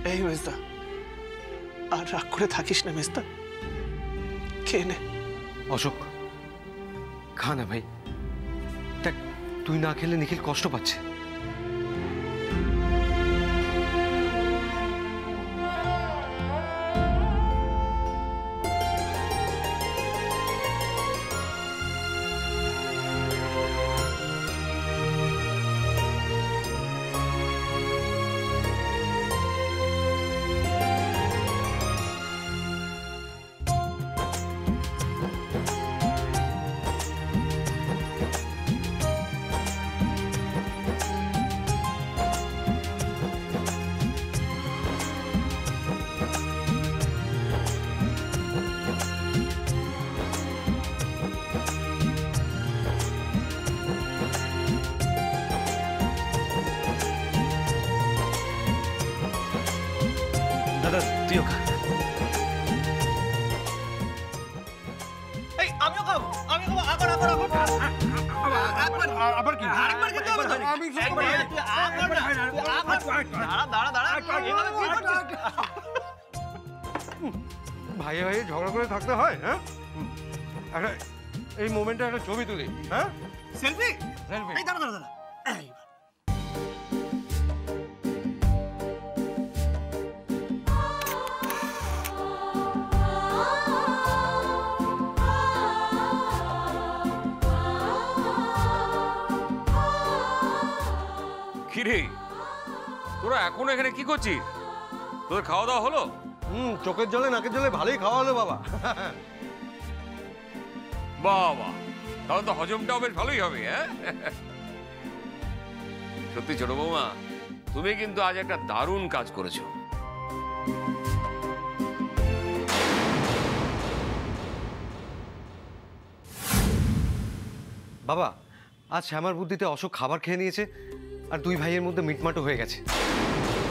এই মেজদা, আর রাগ করে থাকিস না মেজদা, খেয়ে নে। অশোক, খা না ভাই। দেখ, তুই না খেলে নিখিল কষ্ট পাচ্ছে। দাদা তুইও খা। এই আমিও খাবো, আমিও খাবো। আবার কি? আরেকবার খেতে হবে তো। আমি দাঁড়া। ভাইয়ে ভাইয়ে ঝগড়া করে থাকতে হয়? হ্যাঁ, একটা এই মোমেন্টে একটা ছবি তুলি। হ্যাঁ, সেলফি। সেলফি। এই দাঁড়া। কিরে, তোরা এখন এখানে কি করছিস? তোদের খাওয়া দাওয়া হলো? চোখের জলে নাকের জলে ভালোই খাওয়া হলো বাবা। বাবা, তাহলে তো হজমটাও বেশ ভালোই হবে। হ্যাঁ, সত্যি ছোট বৌমা, তুমি কিন্তু আজ একটা দারুণ কাজ করেছো। বাবা, আজ শ্যামার বুদ্ধিতে অশোক খাবার খেয়ে নিয়েছে আর দুই ভাইয়ের মধ্যে মিটমাটো হয়ে গেছে।